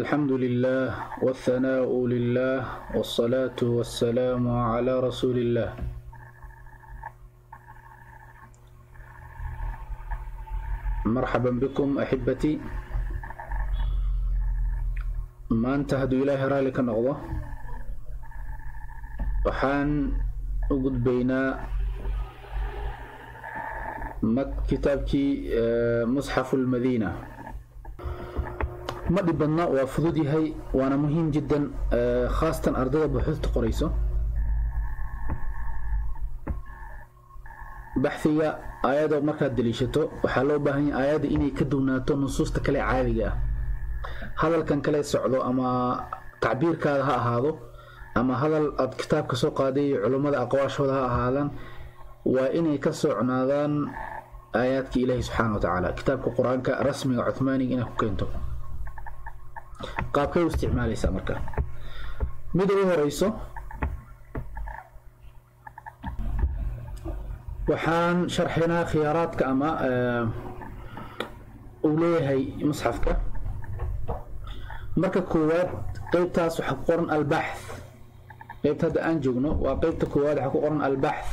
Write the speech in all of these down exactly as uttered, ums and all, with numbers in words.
الحمد لله والثناء لله والصلاة والسلام على رسول الله. مرحبا بكم أحبتي. ما انتهدوا إلى هرالك النغضة وحان أقود بين كتابك مصحف المدينة. ما دبنا وفضودي هاي وانا مهم جدا خاصة أرضية بحث قريسة بحثية آيات مركز دليشته وحلو بهني آيات إني كدوناتو نصوص تكلي عالية. هذا كان كلي سعودو أما تعبير كذا هذا أما هذا الكتاب كسوق هذه علماء أقواش هذا هذا وإني كسرنا ذان آيات إلهي سبحانه وتعالى. كتاب القرآن كرسمي عثماني إنه كنتو qaabkay u isticmaalaysaa marka mid ugu horeyso waxaan sharxinaa khiyaaraadka ama uu leeyahay musxafka. marka koowaad qaybtaas waxa ku qoran al-bahth. qaybta hadda aan joogno waa qaybta koowaad waxa ku qoran al-bahth.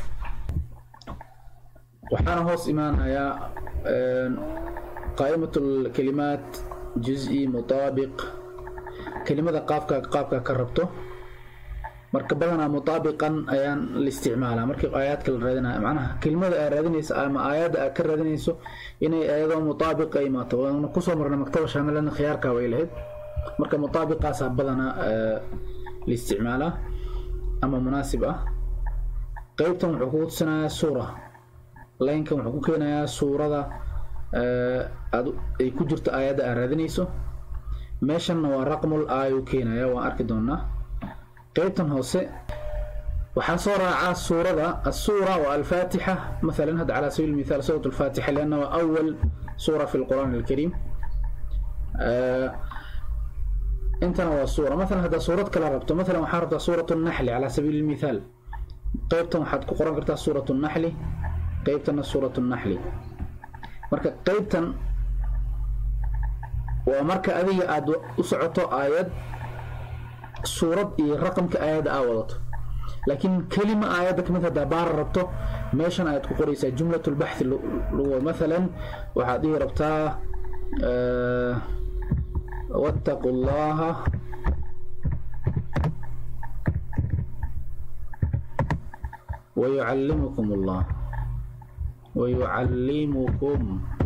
waxaana hoos imaanayaa qaa'imatul kalimaat juz'i mutaabiq كلمة قافك قافك كربته مركب بدنا مطابقا أيان الاستعمال مركب آيات كل ردنا معناها كلمة ردنيس أما آيات أكر ردنيسو إن أيضا مطابق أي ما تو نقصه مرنا مكتوب شامل لنا خيار كويله مركب مطابقة صاب بدنا آه الاستعمال أما مناسبة قيبتهم حقوق سنة سورة لينكم حقوقنا يا سورة آه يكجرت آيات ردنيسو meeshan waa raqmul aayo keenaya waan arki doonaa. qaybtan hoose waxaa soo raacaa suurada as-suura wa al-fatiha مثلا هذا على سبيل المثال سورة الفاتحة لأنها أول سورة في القرآن الكريم. آه انت نوع السورة مثلا هذا سورة كلا ربطه مثلا وحاربت سورة النحل على سبيل المثال. qaybtan waxaad ku qoran kartaa سورة النحل qaybtan سورة النحل. marka qaybtan ومركا أذي أدو أسعطو آيات سورة رقم كآيات آوضت لكن كلمة آياتك مثل دبار ربطو ماشان آيات كقريسة جملة البحث اللي مثلا وهذه ربطها أه واتقوا الله ويعلمكم الله ويعلمكم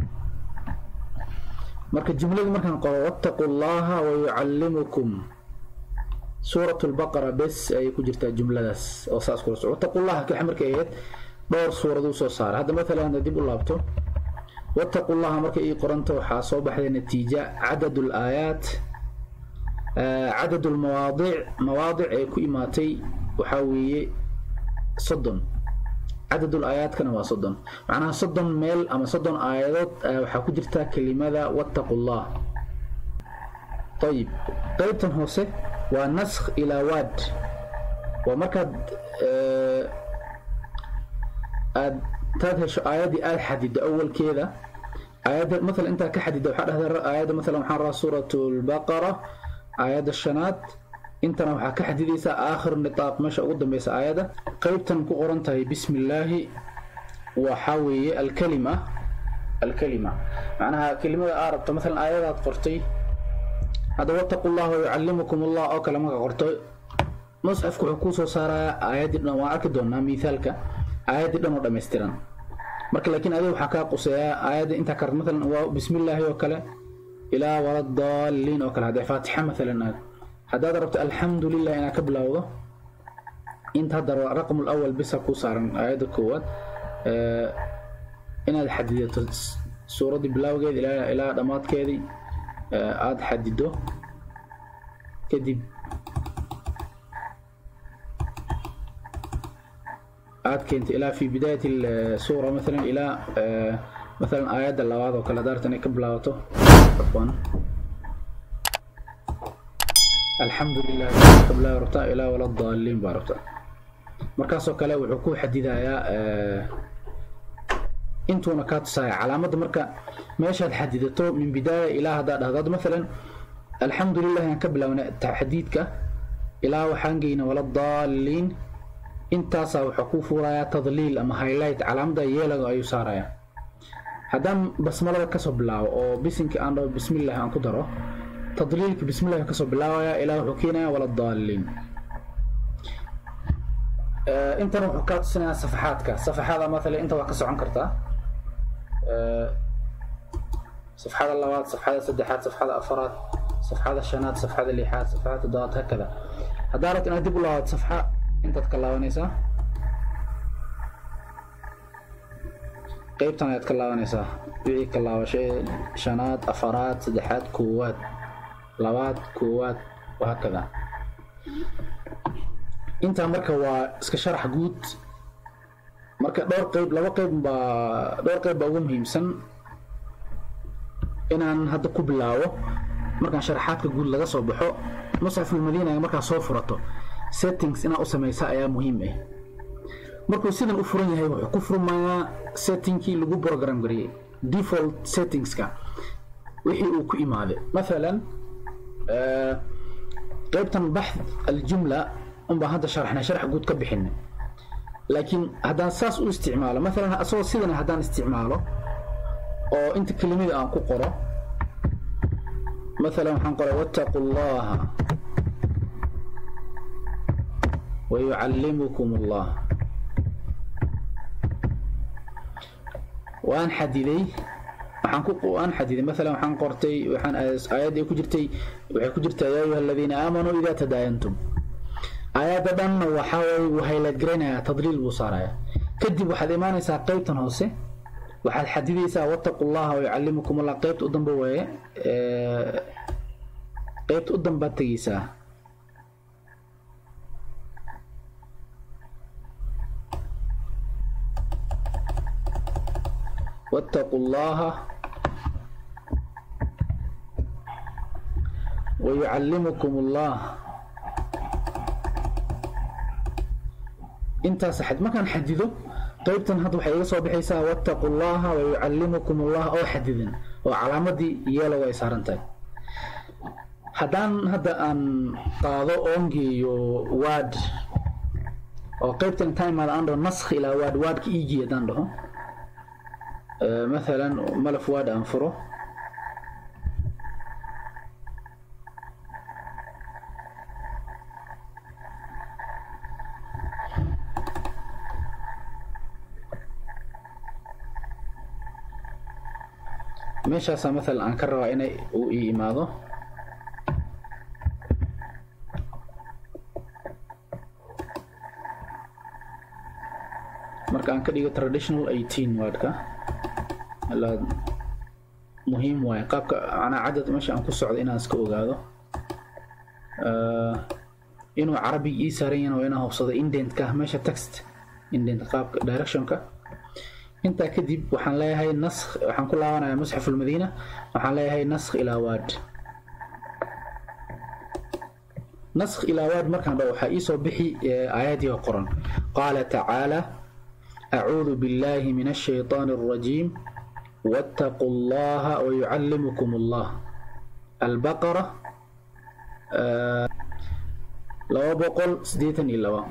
marka jumladu markaan qoro wattaqullaha wa yuallimukum suuratul baqara bas ay ku jirtaa jumladaas oo saas ku soo wattaqullaha ka markay ahayd dhowr suurado soo saar. hadda mesela dib u laabto wattaqullaha marka ay qoranto waxa soo baxday natiija cadadul aayaat cadadul mawaadi' mawaadi' ay ku imaatay waxa weeye soddon. عدد الآيات كان وصدن معناها صدن ميل أما صدن آيات وحكو جرتا كلمة واتقوا الله. طيب قيبتن هوسه ونسخ إلى واد ومركد آه تادهش آيات آل حديد أول كذا آيات مثلا أنت كحديد هذا آيات مثلا محرة سورة البقرة آيات الشنات انت نوحا كحديثة آخر النطاق ماشا قدام بيس آيادة قيبتن كقرنتها بسم الله وحاوي الكلمة الكلمة معناها كلمة آربطة مثلا آيادات قرطي هذا واتقوا الله ويعلمكم الله أو كلمة قرطي مصحف كحكوس وصار آيات نوع أكدونا مثالك آيات نوع دمستران مرك لكن هذا وحكا قصيا آيات انت كرت مثلا بسم الله وكلا إلى ولا الضالين وكلا هذا فاتحة مثلا هذا ضربت الحمد لله أنا كبلاوضه انت هذا الرقم الأول بس كوسار آيات الكوات آه إن الحديدة سورة بلاوجة إلى إلى دمات كذي آه عاد حدده كذي عاد كنت إلى في بداية السورة مثلا إلى آه مثلا آيات اللواذ وكلا دارت أنا كبلاوته عفوا الحمد لله قبل ربطا إلى ولا الضالين باربطا مركاسو كلا وحكو حديدايا آه انتو نكات ساي علامة مركا ماشي حديدتو من بداية إلى هذا هذا مثلا الحمد لله أن كبلونا تحديدك إلى وحنجينا ولا الضالين انت صار حقوق ورايا تضليل أما هايلايت علامة يلا أيو ساريا هذا بسم الله كسب الله أو بسنك أنا بسم الله أن قدره تضليلك بسم الله كسب الله يا إلى حكينا ولا الضالين آه انت روح حكات سنة صفحاتك صفحات مثلا انت وكسر عنكرتها آه صفحات اللوات صفحات السدحات صفحات الأفراد صفحات الشنات صفحات الليحات صفحات الضغط هكذا هدارت أنا أدب الله صفحة أنت تكلاونيسا قيبتنا يتكلاونيسا بيعي كلاو شيء شنات أفراد سدحات كوات لوات كوات وهكذا أنت مركا واسكشرح جود مركا دور قيب لو قيب با دور قيب بأقوم هيمسن inaan hadda ku bilaabo markaan sharaxaadka guud laga soo baxo Mus'haf al-Madina markaa soo furato settings ina u sameeysa ayaa muhiim ah markuu sidan u furan yahay wuxuu ku furmayaa settingkii lagu program gariyay default settingska wixii uu ku imaade مثلا qaybtan bahth al-jumla umba hadda sharaxna sharax guud ka bixin laakiin hadaan saas u isticmaalo مثلا asoo sidan hadaan isticmaalo oo inta kelimada aan ku qoro مثلا waxaan qoray wattaqullaha wa yu'allimukumullah waan xadiday waxaan ku waan xadiday مثلا waxaan qortay waxaan aayad ay ku jirtay waxay ku jirtay ya ayyuhalladhina aamanu idha tadayantum aayadan waxa way la garanaya tadliil busaraya kadib waxaad iimaanaysaa qaybtan hoose waxaad xadidaysaa wattaqullaha wa yu'allimukum Allah qaybta u dambe way ee qaybta u dambe tagaysaa wattaqullaha wa yu'allimukum Allah inta saxad ma kan xadido qaybtan hadda waxay iga soo bixaysaa wattaqullaha wa yu'allimukumullah oo xadidan oo calaamadii yeelo way saarantahay hadaan hadda aan qaado ongeeyo word oo qaybtan time aan ando nasakh ila word word ki igi hadaan dhaho مثلا ملف word aan furo meeshaas مثلا aan ka rabaa inay uu iimaado marka aan ka dhigo traditional eighteen wordka la muhiim waay qaabka ana cadad meesha aan ku socdo inaan iska ogaado inuu carabi ii saaran yahay inaan hubsado indentka meesha text indent qaabka directionka inta kadib waxaan leeyahay nasakh waxaan ku laabanayaa Mus'haf al-Madina waxaan leeyahay nasakh ila word nasakh ila word markaan dhaw waxa ii soo bixi aayadii qoran qala ta'ala a'uudhu billahi minash shaytaanir rajiim wattaqullaha wa yu'allimukumullah al-Baqara laba boqol siddeetan iyo laba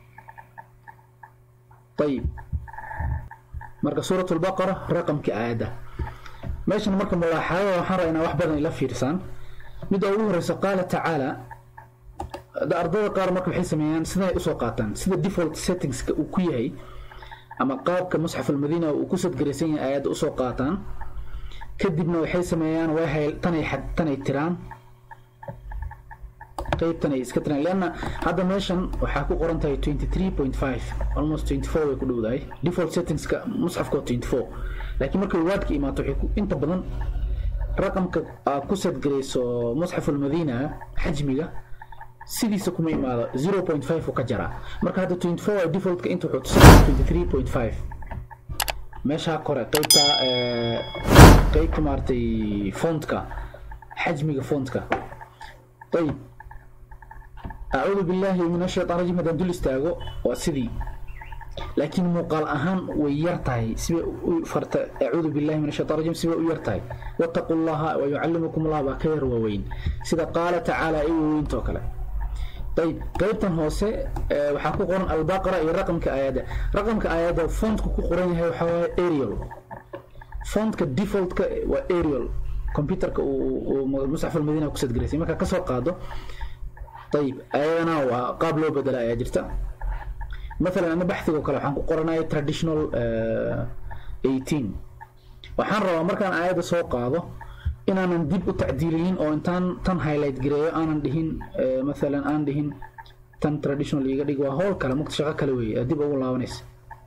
طيب marka suuratul baqara raqamka aayada meeshan marka mulaaxado waxaan raynaa wax badan ila fiirsan mid ugu horeysa qala ta'ala da ardada qaar marka waxay sameeyaan sida ay u soo qaataan sida default settings ka uu ku yahay ama qaabka Mus'haf al-Madina uu ku sadgareysan yahay aayada u soo qaataan kadibna waxay sameeyaan way hay tanay xad tanay tiraan qaybtan ay iska tiraan leena hadda meeshan waxa ku qoran tahay twenty-three point five almost twenty-four way ku dhowdahay default settings ka Mus'hafka twenty-four laakiin marka wordka imaato wixii inta badan raqamka ku sadgareyso Mus'haf al-Madina xajmiga sidiisa kuma imaado zero point five ka jara marka hadda twenty-four ay default ka inta wuxuu tusayaa twenty-three point five meesha kore qaybta ee qaybta martay fontka xajmiga fontka طيب أعوذ بالله من الشيطان الرجيم هذا ندل استاغو وسيدي لكن مقال أهم ويرتاي سبب فرت أعوذ بالله من الشيطان الرجيم سبب ويرتاي واتقوا الله ويعلمكم الله بخير ووين سيدا قال تعالى أي وين توكله طيب قيبتن هوسه waxaa ku qoran al-baqara iyo raqamka aayada raqamka aayada fontka ku qoran yahay waxa waa Arial fontka defaultka waa Arial computerka uu musxaf al-Madina ku sadgareysay marka ka soo qaado طيب ayadana waa qaab loo bedela ayaa jirta مثلا أنا بحثي وكلا waxaan ku qoranayo traditional eighteen waxaan rabaa markaan aayada soo qaado inaanan dib u tacdiilin oo intaan tan highlight gareeyo aanan dhihin مثلا aan dhihin tan traditional iga dhig waa howl kale mugta shaqo kale weeye dib ugu laabanaysa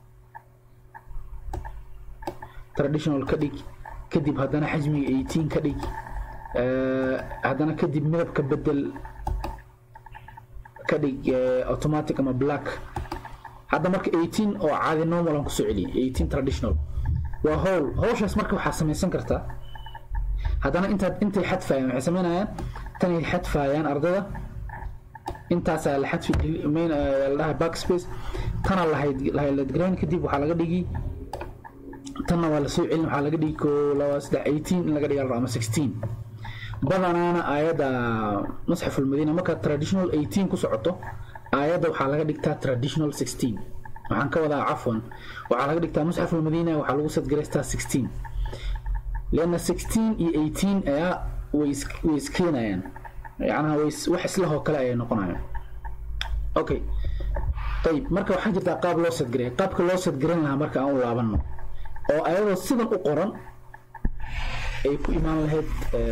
traditional ka dhig kadib haddana xajmiga eighteen ka dhig haddana kadib midabka bedel ka dhig automatic ama black هذا مرك eighteen أو عادي normal أنكو سعلي eighteen traditional وهول هوش اس مرك وحاسمين سنكرتا هذا أنا أنت أنت الحد فايان حسمينها تاني الحد فايان أرضه أنت سال الحد في مين لها باك سبيس تنا الله هاي هاي الجرين كدي وحلقة دقي تنا ولا سوء علم حلقة دقي كلا سد eighteen لقى دقي الرقم sixteen بدنا أنا آيات مصحف المدينة مكة traditional eighteen كسعته آياده waxaa laga dhigtaa traditional sixteen waxaan ka wadaa cafwan waxaa laga dhigtaa musxaf al-Madina waxaa lagu sadgareystaa sixteen لأن sixteen iyo eighteen ayaa way iskeenayaan يعني way wax isla hoo kale ay noqonayaan okay طيب marka waxaa jirta qaab loo sadgareeyo qaabka loo sadgareyn lahaa marka aan u laabano oo ayadoo sidan u qoran ay ku imaan lahayd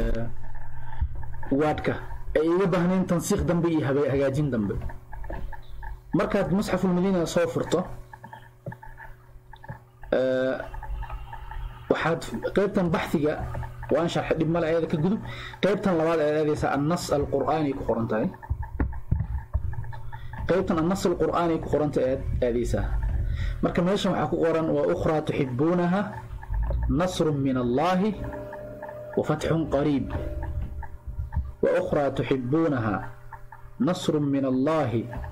waadka ay uga baahneen tansiiq dambe iyo hagaajin dambe markaad musxaf al-Madina soo furto ee waxaad qaybtan baxthiga waan sharxay dib mal ayada ka gudub qaybtan labaad ee aadaysa an-nas al-qur'ani ku qoran tahay qaybtan an-nas al-qur'ani ku qoran tahay aadaysa marka meeshan waxa ku qoran wa ukhra tuhibbunaha nasrun min Allah wa fathun qarib wa ukhra tuhibbunaha nasrun min Allah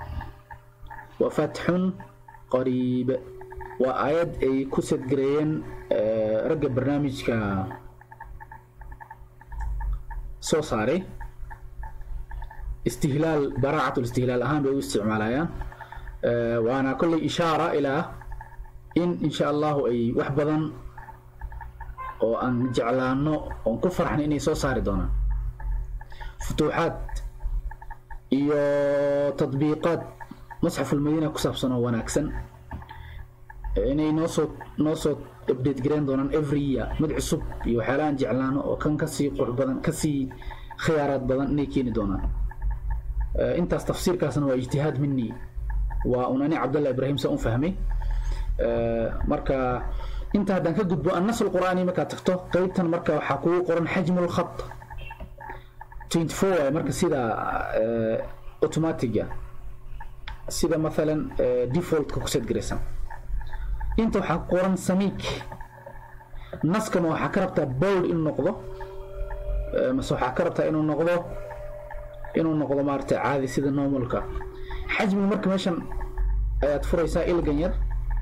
وفتح قريب وآيات أي كسد جرين رجع برنامج ك صوصاري استهلال براعة الاستهلال أهم باستعمالها وأنا كل إشارة إلى إن إن شاء الله أي وحبذا وأن جعلانه ونكفر عن إني صوصاري دونا فتوحات إيو تطبيقات مصحف المدينة كسبسنا وناكسن إني نوصل نوصل أبديت جرين دونان every year مدعي صب يوحلان جعلانه وكان كسي قرب بدن كسي خيارات بدن نيكيني دونان أه أنت استفسير كاسن واجتهاد مني وأناني عبد الله إبراهيم سأون فهمي أه مركا أنت هذا كجد النص القرآني مكا تكتو قيبتا مركا وحكوا قرن حجم الخط twenty-four مركا سيدا أه أوتوماتيكيا سيدا مثلا ديفولت كوكسيت جريسان انت waxaa qoran samiik naskana waxa ka rabtaa bold in noqdo ma soo waxa ka rabtaa inuu noqdo inuu noqdo maartay caadi sida normalka xajmi marka meeshan ayaad furaysaa ilgan yar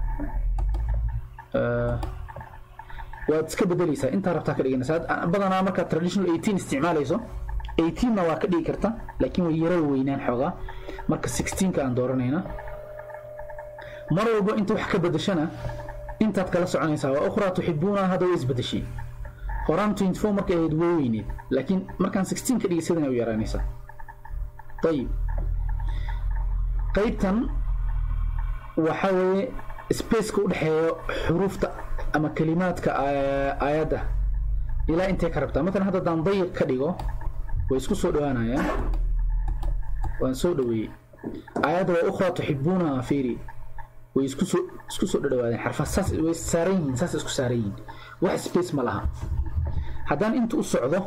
ee waad iska bedelaysaa inta rabtaa ka dhiganaysaa badanaa marka traditional eighteen isticmaalayso eighteen na waa ka dhigi kartaa laakiin way yara weynaan xogaa marka sixteen ka aan dooranayna mar walba inta wax ka bedeshana intaad kala soconaysaa waa ukhra tuhibbuuna hada way isbedeshay horaan twenty-four markay ahayd way weyneed laakiin markaan sixteen ka dhigi sidana u yaraanaysaa طيب qaybtan waxa weeye space ku dhaxeeyo xuruufta ama kalimaadka aayada ilaa intee ka rabtaa مثلا hadda daan dayiq ka dhigo way isku soo dhawaanayaan waan soo dhaweeyay aayada waa ukhra tuhibbuuna fiiri way isku soo isku soo dhawaadeen xarfa saas way saareen saas isku saareen wax space ma laha haddaan inta u socdo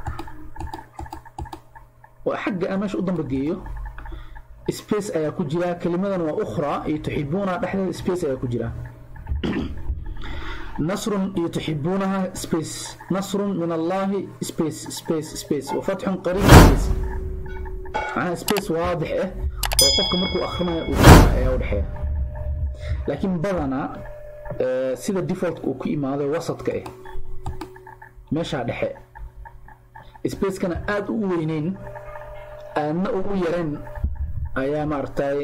oo xagga amash u dambeeyo space ayaa ku jira kalimadan waa ukhra iyo tuhibbuuna dhaxdeeda space ayaa ku jira نصر يتحبونها سبيس نصر من الله سبيس سبيس سبيس وفتح قريب سبيس معنا سبيس واضح اه وقفك مركو أخرنا وفاها يا ودحيا لكن بدنا سيدا ديفولت uu ku imaado wasadka ah meesha dhexe space kana aad u weyneyn aadna ugu yareen ayaa maartay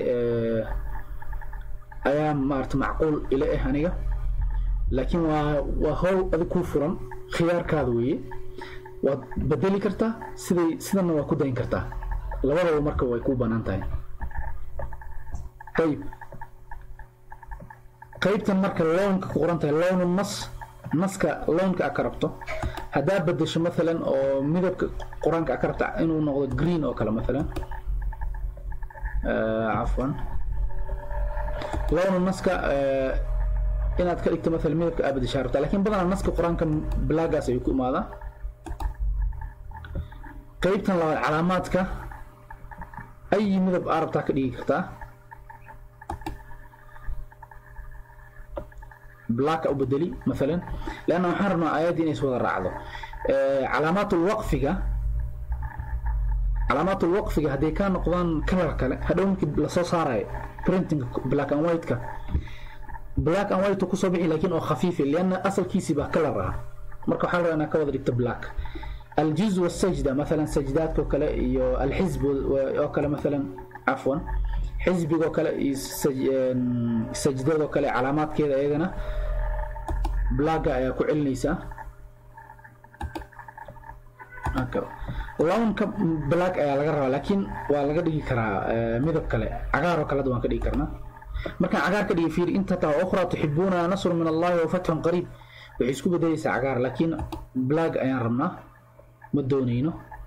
ayaa maartay macquul ila ah aniga laakiin waa waa hawl aad ku furan khiyaarkaada weeye waad bedeli kartaa sidii sidana waa ku dayn kartaa labadaba marka way ku banaan tahay طيب qaybtan marka loonka ku qoran tahay loon nas naska loonka ka rabto hadaa bedesho مثلا oo midabka qoranka ka rabta inuu noqdo green oo kale مثلا آه عفوا لون naska inaad ka dhigto مثلا midabka abad ishaarta laakiin badan naska qoranka blaagaas ay ku imaada qaybtan la calaamaadka ay midab arabta ka dhigi kartaa بلاك أو بدلي مثلا لأنه حرنا آيات إنس وذا الرعدو آه علامات الوقفية علامات الوقفية هذه كان نقضان كلر كلا هذا ممكن لصوص صاري برينتينج بلاك أند وايت كا بلاك أند وايت كوسو بيعي لكن أو خفيف لأن أصل كيسي بقى كلرها مركو حاجة أنا كوض ريكت بلاك الجزء والسجدة مثلا سجدات وكلا الحزب وكلا مثلا عفوا حزب وكلا سجدات وكلا علامات كذا أيضا بلاغا ayaa ku celinaysa aka loonka black ayaa laga rabaa laakiin waa laga dhigi karaa midab kale cagaar oo kala duwan ka dhigi karna marka cagaar ka dhigi fiir inta taa ukhra tuhibuna nasr min Allah wa fathun qarib waxay isku beddelaysaa cagaar laakiin black ayaan rabnaa ma doonayno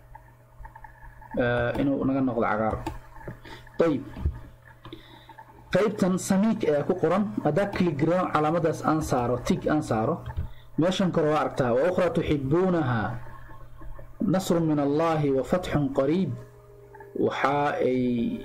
inuu naga noqdo cagaar طيب qaybtan samiik ee ku qoran hadaa click gareeyo calaamadaas aan saaro tig aan saaro meeshan kor waa aragtaa wa ukhra tuhibunaha nasr min Allah wa fathun qarib waxa ay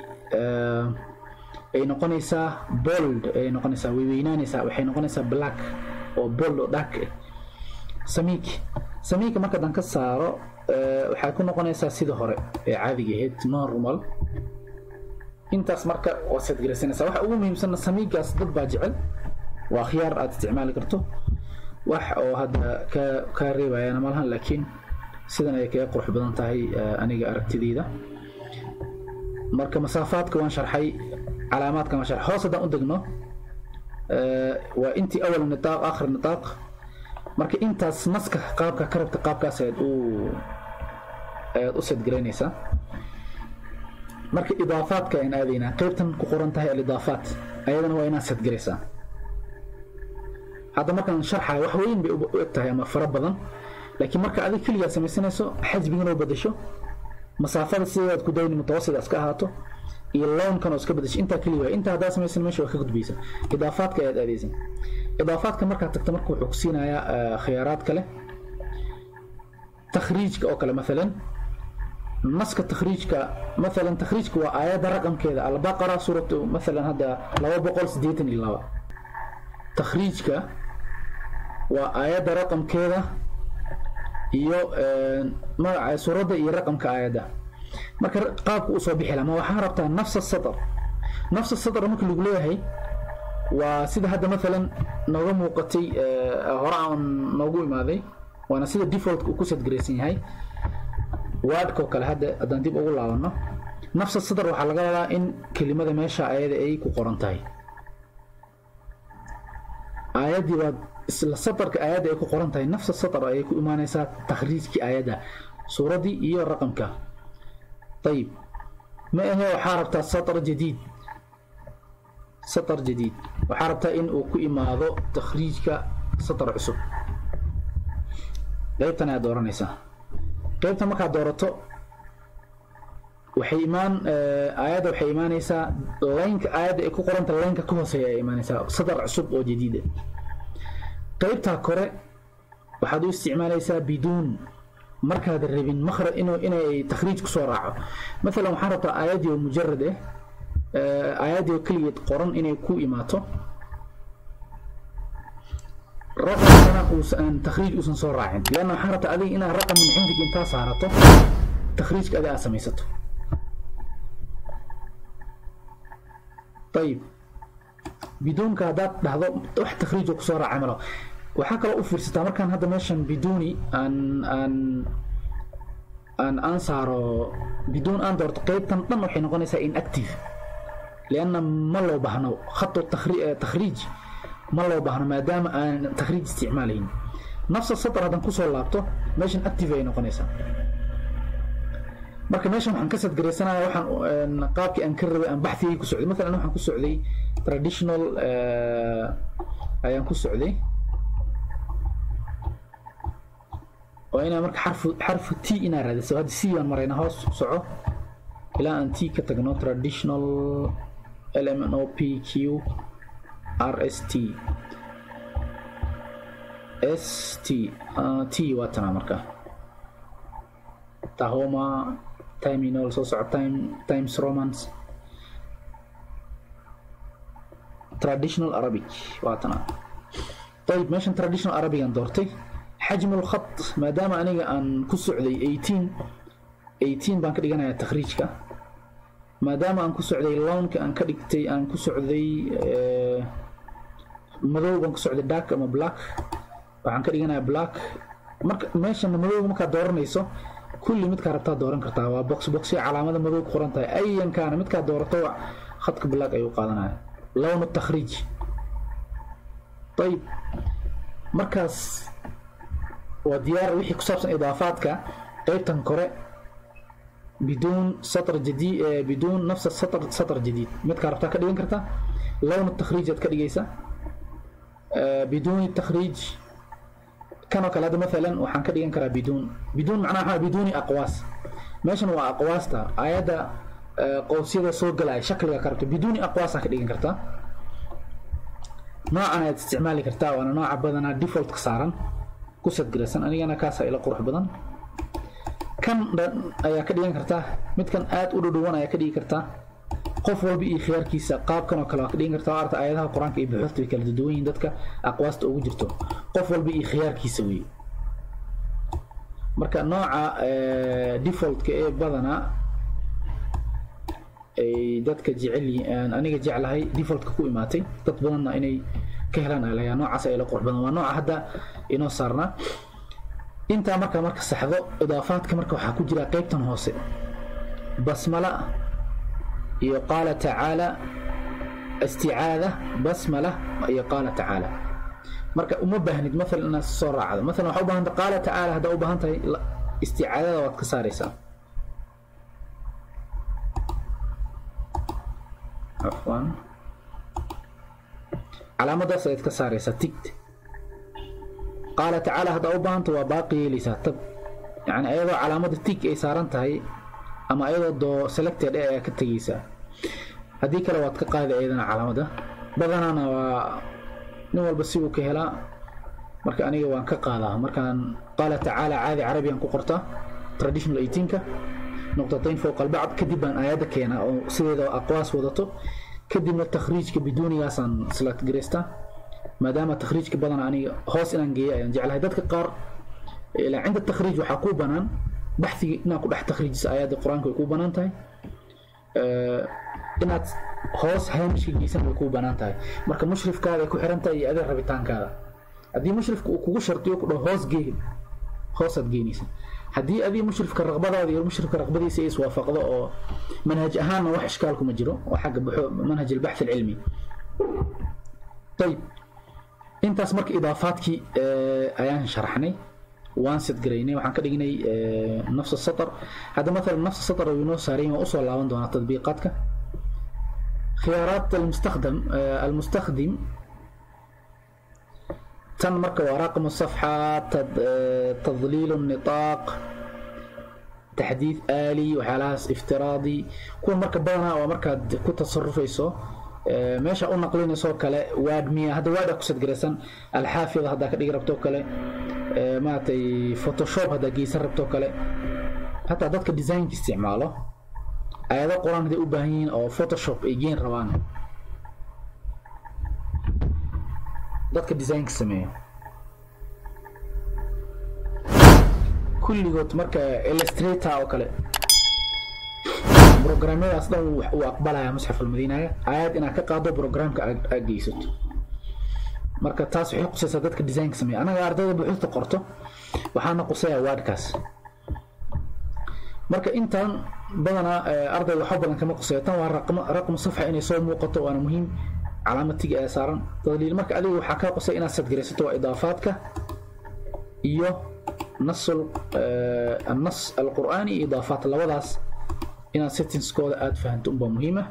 ay noqonaysaa bold ay noqonaysaa weynaanaysaa waxay noqonaysaa black oo bold oo dark samiik samiik marka dan ka saaro waxa ku noqonaysaa sida hore ee caadiga ahayd normal intaas marka waad galaysanaysaa waxa ugu muhiimsan samiigaas dad baa jecel waa khiyaar aad isticmaali karto wax oo hadda ka ka reebayana malahan laakiin sidan ay ka qurux badan tahay aniga aragtidayda marka masaafaadka waan sharxay calaamaadka waan sharxay hoos hadaan u degno waa intii awal nitaaq aakhir nitaaq marka intaas naska qaabka ka rabta qaabkaas aad u aad u sad garaynaysaa marka idaafaadka aan aadayna qaybtan ku qoran tahay idaafaat ayadana waa inaad sad garaysaa hadda markaan sharxay wax weyn bay u egtahay ama fara badan laakiin marka adiga kaliya samaysanayso xajbigan oo bedesho masaafada sideed ku dayni mutawassit iska ahaato iyo loonkan oo iska bedesho inta kaliya inta hadaa samaysan meesha waa ka gudbaysa idaafaadka aad aadaysa idaafaadka marka tagto marka wuxuu ku siinayaa khiyaaraad kale takhriijka oo kale مثلا نسك تخريجك مثلا تخريجك وآيات رقم كذا البقرة سورة مثلا هذا لو بقول سديتن إلا تخريجك وآيات رقم كذا يو ما سورة إيه رقم كآيات ما قاب أصابح لما وحاربتها نفس السطر نفس السطر ممكن يقولها هي وسيد هذا مثلا نظام وقتي هراء نقول ماذا وأنا سيد الديفولت كوسة جريسين هاي وادكو كلا هذا أدان ديب أقول لنا نفس الصدر وحلقة لا إن كلمة ماشى آيات أي كقرنتاي آيات دي بعد السطر كآيات أي كقرنتاي نفس السطر أي كإيمانيسات تخريج كآيات سورة دي إيه الرقم كا طيب ما هو حاربت السطر جديد سطر جديد وحاربت إن كإيمانه تخريج كسطر عسب لا يبتنى دورانيسا qaybta marka doorato waxay iimaan aayada waxay iimaanaysaa link aayada ay ku qoranta linka ka hooseeya ay iimaanaysaa sadar cusub oo jadiid ah qaybta kore waxaad u isticmaalaysaa biduun markaad rabin makhraj inuu inay takhriij ku soo raaco mesela waxaan rabtaa aayadi oo mujarrad ah aayadi oo kaliya qoran inay ku imaato رقم أنا وسأن تخريج وسن صور راعين لأنه حارت علي إنها رقم من عندك أنت صارته تخريج كذا بدون كادات لحظة واحد تخريج وكسورة عمله وحكى له أفر ستامر كان هذا ماشان بدوني أن أن أن أنصار بدون أندر تقيد تنطن وحين غنيسا إن أكتيف لأن ما لو بهنا خط التخريج ما لو بهنا ما دام أن تخريج استعمالين نفس السطر هذا نقصه اللابتو ماشان أكتيف إن غنيسا marka meeshan waxaan ka sad gareysanayaa waxaan qaabkii aan ka rabay aan baxthigay ku socday mesela waxaan ku socday traditional ayaan ku socday oo ina marka xarf xarf t ina raadiso hadda c aan marayna hoos soco ilaa aan t ka tagno traditional l m n o p q r s t s t t waatana marka tahoma terminal so socod time times romance traditional Arabic واتنا طيب ماشان traditional Arabic أن دورتي حجم الخط ما دام أنا أن كسعدي eighteen eighteen بان كدي أنا تخريجك ما دام أن كسعدي اللون كأن كديكتي أن كسعدي اه مذوب بان كسعدي dark أما black بان كدي أنا black مرك ماشان مذوب مكا دورنيسو كل مد كاربتا دوران كرتا waa box box calaamada madow ku qoran tahay ayan kaana mid ka doorato khadka black ayuu qaadanaya lawn التخريج طيب markaas waa diyaar wixii ku saabsan idaafaadka qaybtan kore بدون سطر جديد بدون نفس السطر سطر جديد mid كاربتا ka dhigan karta lawn التخريج aad ka dhigaysa بدون التخريج كانوا كلا مثلا وحن كده ينكر بدون بدون معناها بدون أقواس ماشان هو أقواس تا أيدا قوسية صوت جلاي شكلها كرت بدون أقواس كده ينكرتا نوع أنا استعمالي كرتا وأنا نوع بدنا ديفولت كسارا كوسد جلسان أنا أنا كاسة إلى قروح بدن كم أيا كده ينكرتا مت كان آت أودو أيا كده ينكرتا قف والبي خيار كيسا قاب كانوا كلا كده ينكرتا أرت أيدها القرآن كي بحث بكل دوين دتك أقواس توجرتو قف والبي خيار كيسوي marka nooca default ka ee badana ay dadka jecel yihiin aniga jeclahay default ka ku imaatay dad badanna inay ka helaan ayaa noocaas ay la qurux badan waa nooca hadda inoo saarna inta marka marka saxdo idaafaadka marka waxa ku jira qaybtan hoose basmala iyo qala ta'ala isti'aada basmala iyo qala ta'ala marka uma baahnid مثلا inaad soo raacdo مثلا waxa u baahan tahay qala ta'ala hada u baahan tahay isti'aadada waad ka saaraysaa afwan calaamadaas aad ka saaraysaa tigta qala ta'ala hada u baahan tahay waa baaqi yeelaysaa tab yani ayadoo calaamada tig ay saaran tahay ama ayadoo do selected ay ka tagaysaa hadii kale waad ka qaadi ayadana calaamada badanaana waa nin walba si uu ka helaa marka aniga waan ka qaadaa markaan qala ta'ala caadi carabiyan ku qorta traditional eighteen ka نقطتين فوق البعض كدب أن آيات كينا أو سيدا أقواس وضعته كدب التخريج كبدوني ياسان سلات جريستا ما دام التخريج كبدنا عني هوس إنجي يعني جعل هيدات كقار إلى عند التخريج وحكوبنا بحثي ناكل بحث تخريج آيات القرآن كوكوبنا انتهي أه إنات هوس هامش جيسان كوكوبنا انتهي مركب مشرف كذا كوحرنتهي أذر ربيتان كذا أدي مشرف كوكو شرطيو كله هوس جي هوس تجينيسن haddii adii mushrifka raqbadaada iyo mushrifka raqbadiisa is waafaqdo oo manhaj ahaan wax ishkaal kuma jiro oo xaq manhaj al-bahth al-ilmi طيب intaas marka idaafaadki ayaan sharaxnay waan sid gareynay waxaan ka dhignay nafs as-satr hada مثلا nafs as-satr oo inoo saareen oo soo laaban doona tadbiiqaadka khiyaaraat al-mustakhdim al-mustakhdim تن مركب رقم الصفحة تضليل النطاق تحديث آلي وحالاس افتراضي كون مركب بنا ومركب كنت تصرف يسو ماشي أقول نقلين يسو كلا واد مية هذا واد أقصد جرسن الحافظ هذا كده يقرب كلا ما تي فوتوشوب هذا جيسر ربطو كلا حتى ذاتك الديزاين استعماله هذا قرآن هذا أباهين أو فوتوشوب يجين روان dadka design ka sameeyo kulligood marka illustrator oo kale برنامج أصلا وأقبلها مصحف المدينة آيات إنها كقاعدة برنامج أجيسته marka taas waxay qusaysaa dadka design sameeya anaga ardayda buuxda qorto waxaana qusaya wordkaas marka intaan badana arday waxa badan kama qusayo tan waa raqam raqam safxa inay soo muuqato waana muhiim calaamatiga ay saaran daliil marka adigu waxa ka qusay inaad sadgareysato waa idaafaadka iyo nasul an-nas al-qur'ani idaafaat labadaas inaad settings kooda aad fahanto umba muhiima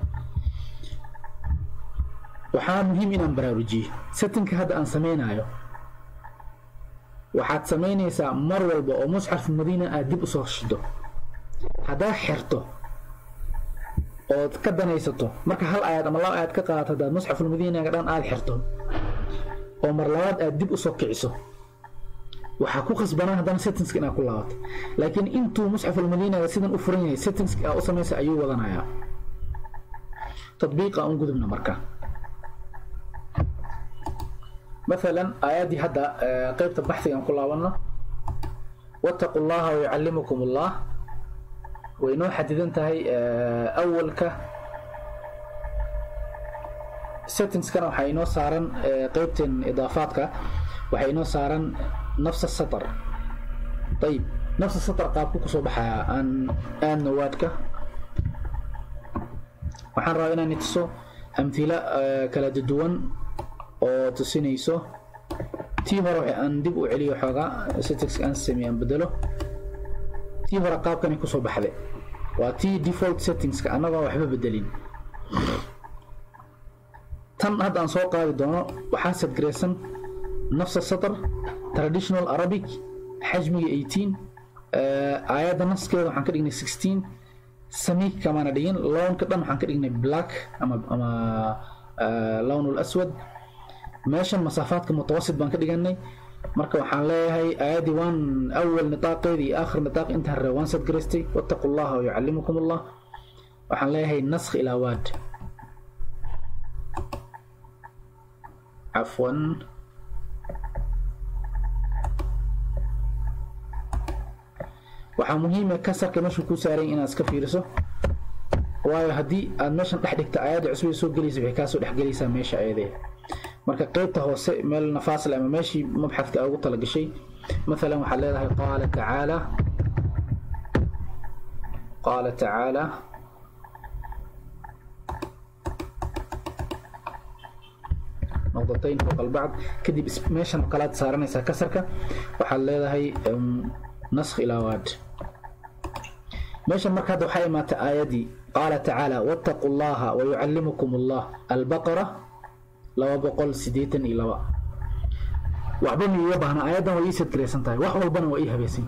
waxaa muhiim inaan baraarujiyo settingka hadda aan sameynayo waxaad sameynaysaa mar walba oo musxaf madiina aad dib u soo shido hadaa xirto ood ka danaysato marka hal aayad ama laba aayad ka qaadato hadaa musxaf madiina dhan aad xirto oo mar labaad aad dib u soo kiciso waxaa ku khasbanaa haddana settingska inaad ku laabato laakiin intuu musxaf madiina sidan u furan yahay settingska aad u samaysa ayuu wadanayaa tadbiiqa aan gudubna marka مثلا آياتي هذا قيبت البحث عن كل عوانا واتقوا الله ويعلمكم الله وإنه حددنت هاي أول ك settings كانوا حينو صارن قيبت إضافات ك وحينو صارن نفس السطر طيب نفس السطر قابوك صباحا عن آن نواتك وحن رأينا نتسو أمثلة كلا جدوان oo tusinayso tii hore aan dib u celiyo xogaa settings aan sameeyaan bedelo tii hore qaabkan ku soo baxday waa tii default settings ka anaga waxba bedelin tan hadda aan soo qaadi doono waxaa set gareysan nafs السطر traditional arabic xajmiga eighteen aayada naskeeda waxaan ka dhignay sixteen samiik kamaana dhigin loonka dhan waxaan ka dhignay black ama ama loon الاسود ماشي مسافات متوسط بان كدغني marka waxaan leeyahay aayadi waan awal nitaaqeedi aakhir nitaaq inta rawaan sad garistay wattaqullaha wa yuallimukum allah waxaan leeyahay nasakh ila wad afwan waxa muhiim ah kasarka meesha ku saaran inaad iska fiiriso waayo hadii aad meeshan dhex dhigto aayad cusub soo galayso wixii ka soo dhex galaysa meesha aayadee marka qaybta hoose meel nafaasl ama meeshii mabxadka ugu tala gashay مثلا waxa leedahay qaala ta'ala qaala ta'ala نقطتين فوق البعض كدي meeshan qalaad saaranaysa kasarka waxa leedahay nasakh ila wad meeshan marka waxa imaata aayadi qaala ta'ala wattaqullaha wa yuallimukum allah al-baqara لو بقول سديتن إلى وا وعبني يبهنا أيضا ويسد كريسان تاي وح والبنا وإيها بيسين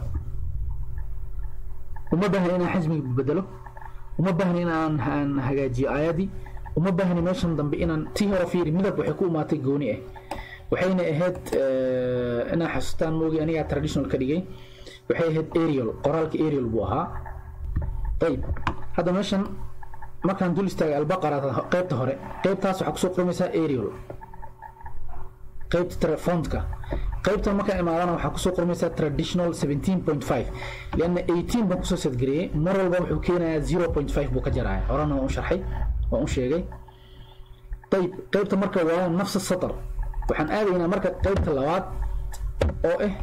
وما بهنا حزمي بدله وما بهنا أن هجاجي آيادي وما بهنا ماشان ضم بإنا تيه رفيري مذب وحكومة تجوني إيه وحين إهد اه أنا حسستان موجي أنا traditional كديجي وحين إهد أريال قرالك أريال بوها طيب هذا ماشان ما كان دول استاغ البقرة قيبته هوري قيبتاس waxaa kusoo qormaysaa aerial qaybta telefonka qaybta marka imaadana waxaa kusoo qormaysaa traditional seventeen point five لأن eighteen baan kusoo sadgariyay mar walba wuxuu keenayaa zero point five buu ka jaraaya horena waan u sharxay waan u sheegay طيب qaybta marka waa nafs السطر waxaan aadaynaa marka qaybta labaad oo ah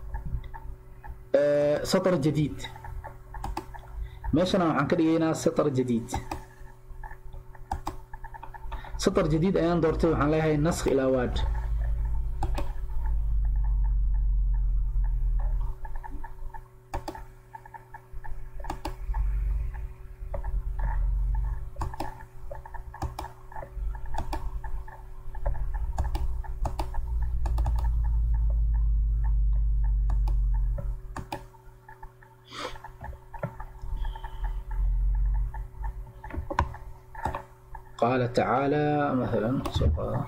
سطر جديد meeshana waxaan ka dhigaynaa سطر جديد سطر جديد أيان دورتي وحن لها نسخ إلى واد قال تعالى مثلا سوف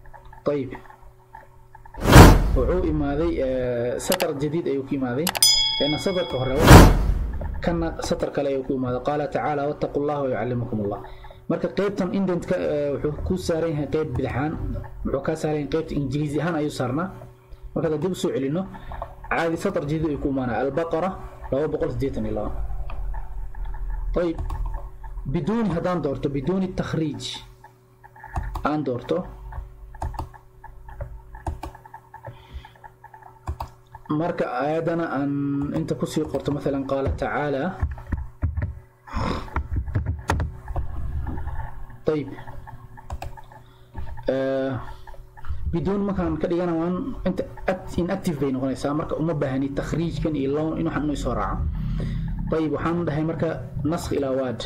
طيب وعو إماذي آه سطر جديد أيوكي ماذي لأن سطر كهرباء كان سطر كلا يقوم هذا قال تعالى واتقوا الله ويعلمكم الله marka qaybtan indent wuxuu ku saaran yahay qayb bidixaan wuxuu ka saaran yahay qaybta ingiriisi ahaan ayuu saarnaa marka dib u soo celino caadi satar jidid ay ku maana al-baqara laba boqol siddeetan iyo laba طيب بدون هدان دورته بدون التخريج ان دورته marka aayadana aan inta ku sii qorto مثلا قال تعالى طيب آه بدون مكان كدينا وان انت ان اكتيف بين قنيسا marka uma baahani takhriijkan iyo loon inuu xanno soo raaco طيب waxaan dhahay marka nasakh ila waad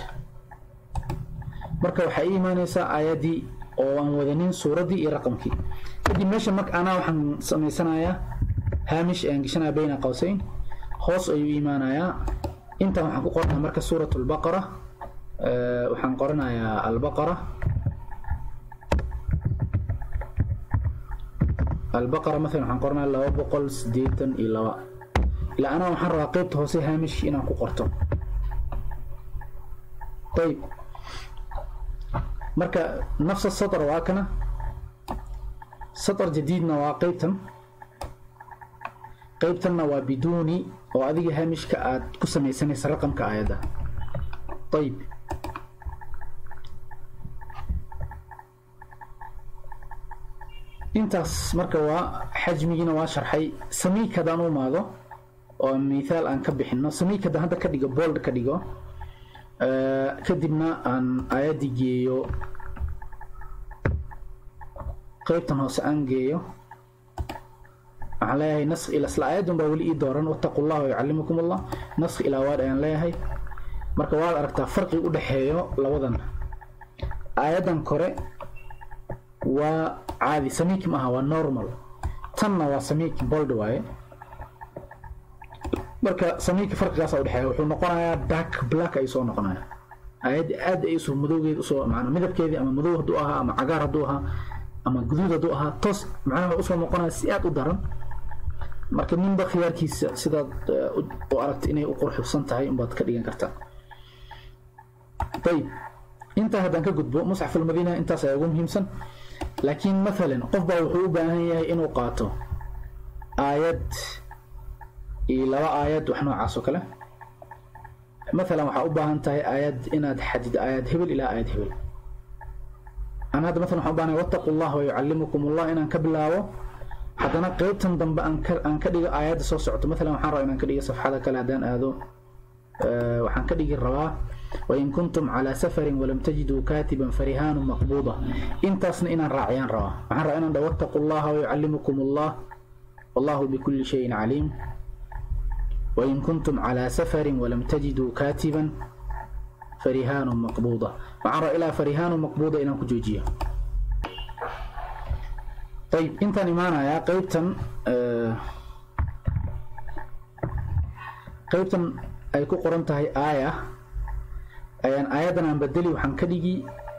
marka waxa iimaanaysa aayadii oo aan wadanin suuradii iyo raqamkii kadib meesha marka ana waxaan sameysanayaa haamish aan gashanaa bayna qawsayn hoos ayuu iimaanayaa inta waxaan ku qornaa marka suuratul baqara waxaan qoranayaa al-baqara al-baqara مثلا waxaan qornaa laba boqol siddeetan iyo laba ila ana waxaan rabaa qaybta hoose haamish inaan ku qorto طيب marka نفس السطر waa kana سطر جديدنا waa qaybtan qaybtanna waa biduuni oo adiga haamishka aad ku samaysanaysa raqamka aayada طيب intaas marka waa xajmigiina waa sharxay samiikadaan u maado oo miisaal aan ka bixino samiikada hadda ka dhigo bold ka dhigo kadibna aan aayadii geeyo qaybtan hoose aan geeyo waxaan leeyahay nasakh ila isla aayadun baa weli ii dooran wattaqu llaha wayucallimukum allah nasakh ilaa waad ayaan leeyahay marka waad aragtaa farqi u dhexeeyo labadan aayadan kore waa caadi samiik ma aha waa normal tanna waa samiik bold waaye marka samiik farqigaas u dhexeeyo wuxuu noqonayaa dark black ay soo noqonaya aayad aad ay soo madowgeed soo macna midabkeedii ama madow haduu ahaa ama cagaar haduu ahaa ama guduud haduu ahaa tos macnaha u soo noqonaya si aad u daran marka ninba khiyaarkiisa sida oo aragta inay u qurxusan tahay umbaad ka dhigan kartaa طيب انت هذا كجدبو مصحف المدينه انت سيقوم همسن لكن مثلا قف با وحو u baahan yahay inuu qaato aayad iyo laba aayad wax noocaas oo kale مثلا waxa u baahan tahay aayad inaad xadid aayad hebel ila aayad hebel ana hada مثلا waxa u baahan wattaqu llaha wa yuallimukum allah inaan ka bilaabo hadana qaybtan dambe aan ka aan ka dhigo aayad soo socoto مثلا waxaan rabaa inaan ka dhigo safxada kale hadaan aado waxaan ka dhigi rabaa وإن كنتم على سفر ولم تجدوا كاتبا فرهان مقبوضة انتصن إن راعيان روا عن رأينا واتقوا الله ويعلمكم الله والله بكل شيء عليم وإن كنتم على سفر ولم تجدوا كاتبا فرهان مقبوضة وعن رأينا فرهان مقبوضة إن كجوجية طيب انت نمانا يا قيبتا آه قيبتا أي كقرنتها آية ayaan aayadan aan bedeli waxaan ka dhigi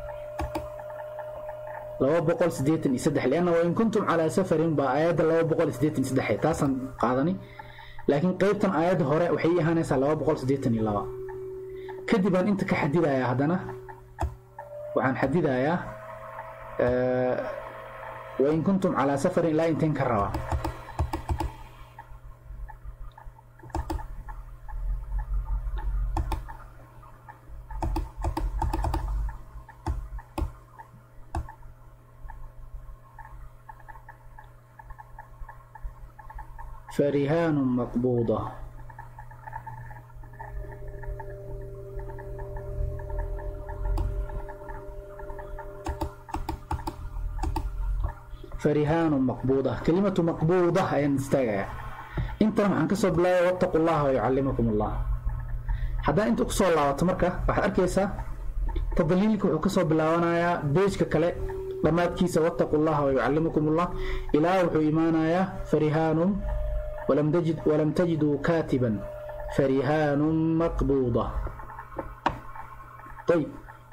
laba boqol siddeetan iyo saddex leena waa in kuntum ala safarin ba aayada laba boqol siddeetan iyo saddex taasan qaadani laakiin qaybtan aayada hore waxay ahaanaysaa laba boqol siddeetan iyo laba kadib aan inta ka xadidayaa hadana waxaan xadidayaa ee wa in kuntum ala safarin la intan ka raba فرهان مقبوضة فرهان مقبوضة كلمة مقبوضة هي نستجع انت عن كسب لا واتقوا الله ويعلمكم الله حدا انت كسو الله تمركه waxa arkaysa tadliilku wuxuu kasoo bilaabanayaa beejka kale dhamaadkiisa wattaqu الله ويعلمكم الله ilaa wuxuu iimaanayaa farihaanun ولم تجد ولم تجدوا كاتبا فرهان مقبوضة طيب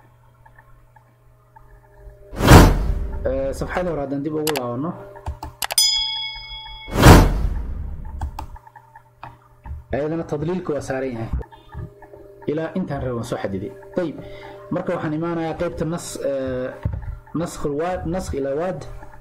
أه صفحة ورا دندي بقول أونه أيضا تضليلك وساريها إلى انتهى الروان سو حديدي. طيب مركب وحن إيمانا قيبة النص آه نسخ الواد نسخ إلى واد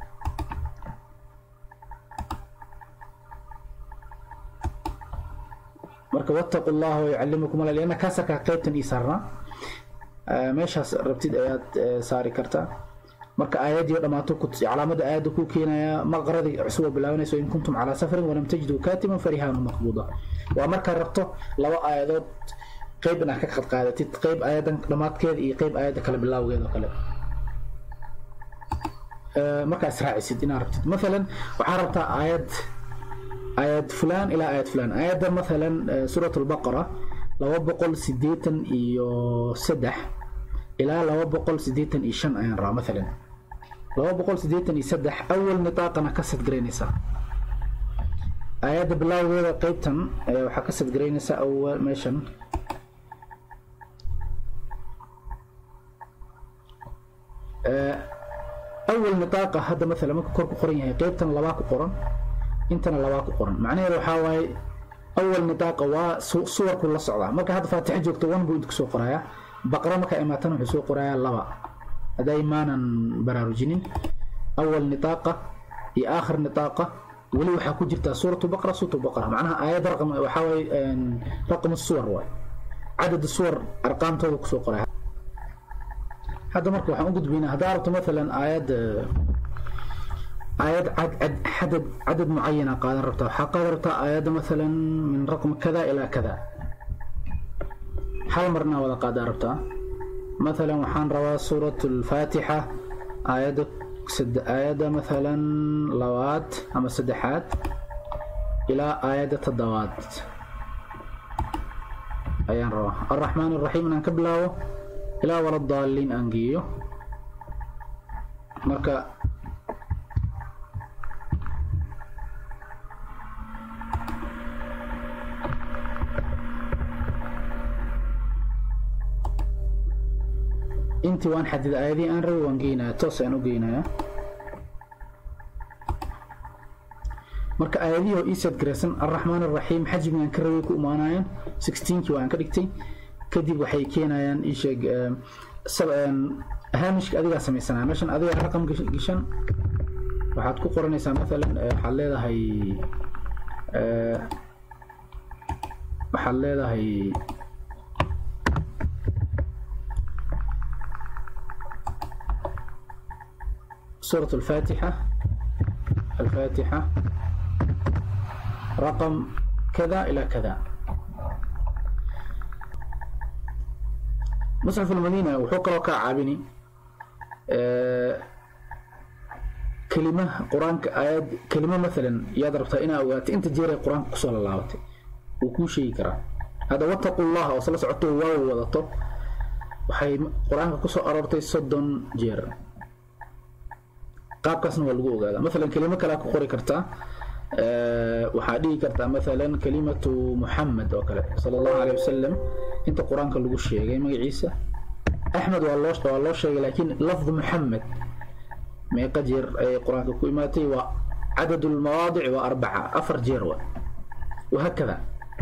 مركب واتقوا الله ويعلمكم الله لأن كاسك قيبة إيسارنا آه ماشي ربتيد آيات آه ساري كرتا مركب آيات يوم ما تكت علامة آيات كوكينا مغرد عسوة بالله وإن كنتم على سفر ولم تجدوا كاتما فرهان مقبوضة ومركب ربطه لو آيات قيبنا كقد قادتي قيب آيات لمات كذا إيه قيب آيات كلا بالله وغيره كلا آه مركب إسراء سيدنا ربتيد مثلا وعربت آيات آيات فلان إلى آيات فلان آيات مثلا سورة البقرة لو بقول سديتا إيو سدح إلى لو بقول سديتا إيشان آيان را مثلا لو بقول سديتا إيسدح أول نطاق أنا كسد جرينيسا آيات بالله وغير قيبتا وحكسد جرينيسا أول ميشن أول نطاق هذا مثلا ممكن كورك قرينها قيبتا لواك قرن انتنا لواك قرن معناه waxaa way أول نطاق waa suwar kula socda marka hadda faatixa joogto one point kusoo qoraya baqara marka imaatan wuxuu soo qoraya laba haday maanan baraarujinin أول نطاق iyo آخر نطاق wali waxa ku jirta suuratu baqara suuratu baqara macnaha aayad raqam waxa way raqam الصور way عدد الصور ارقامtooda kusoo qoraya هذا مركب waxaan u gudbinaa hadaa rabto مثلا آيات آيات عدد عدد عدد معين قادر ربطها قادر ربطها آيات مثلا من رقم كذا إلى كذا حال مرنا ولا قادر ربطها مثلا وحان روا سورة الفاتحة آيات سد آيات مثلا لوات أما سدحات إلى آيات الضوات أيان روا الرحمن الرحيم أنكبلاو إلى ولا الضالين أنجيو مركا انت وان حدد آياتي ان رو وانجينا توس ان وجينا marka aayadihi oo isad graysan arrahmaan arrahiim xajmigan ka rabay ku imaanayaan sixteen kii waan ka dhigtay kadib waxay keenayaan ii sheeg sab'an haamishka adiga sameeysanaa meeshan adiga raqam gashan waxaad ku qoranaysaa mesela waxaad leedahay ee waxaad leedahay سورة الفاتحة الفاتحة رقم كذا إلى كذا مصحف المدينة وحقرة كعابني أه كلمة قرآن آيات كلمة مثلا يضربتها إنا أوقات أنت جيري قرآن قصة الله وكل شيء كرا هذا واتقوا الله وصلى سعته واو وضطه وحي قرآن قصة أربتي صدن جير qaabkaasna waa lagu ogaadaa مثلا كلمة kale ku qori kartaa ee waxa dhigi kartaa مثلا كلمة محمد oo kale sallallahu alayhi wasallam inta quraanka lagu sheegay magaciisa أحمد waa loo waa loo sheegay laakiin lafظ محمد ma qajir ay quraanka ku imaatay waa عدد المواضع وأربعة أفر جيروا وهكذا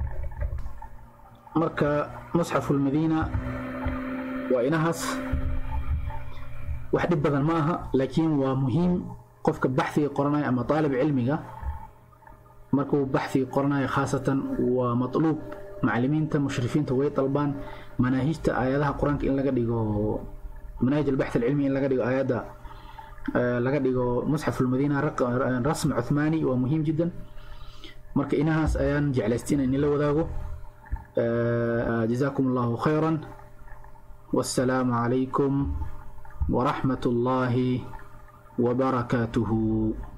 marka مصحف المدينة وإنهاس واحد بدل معها لكن ومهم قفك بحثي قرناي أما طالب علمي مركو بحثي قرناي خاصة ومطلوب معلمين مشرفين توي طلبان مناهج آياتها قرآن إن لقى ديجو مناهج البحث العلمي إن لقى ديجو آيات لقى ديجو مصحف المدينة رسم عثماني ومهم جدا مركو إنها أيان جعلستين إن لو ذاقو جزاكم الله خيرا والسلام عليكم ورحمة الله وبركاته.